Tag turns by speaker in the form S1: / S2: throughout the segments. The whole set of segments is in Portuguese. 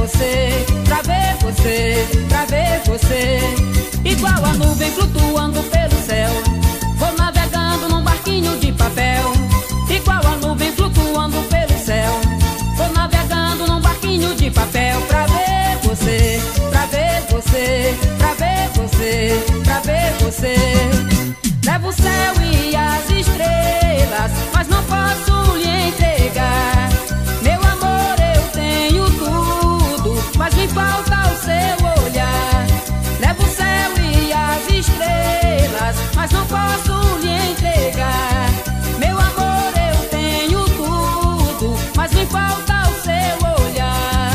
S1: você, pra ver você, pra ver você. Igual a nuvem flutuando pelo céu, vou navegando num barquinho de papel. Igual a nuvem flutuando pelo céu, vou navegando num barquinho de papel. Pra ver você, pra ver você, pra ver você, pra ver você. Levo o céu e as estrelas, mas não posso lhe entregar. Meu amor, eu tenho tudo, mas me falta o seu olhar. Levo o céu e as estrelas, mas não posso lhe entregar. Meu amor, eu tenho tudo, mas me falta o seu olhar.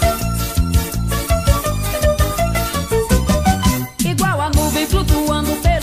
S1: Igual a nuvem flutuando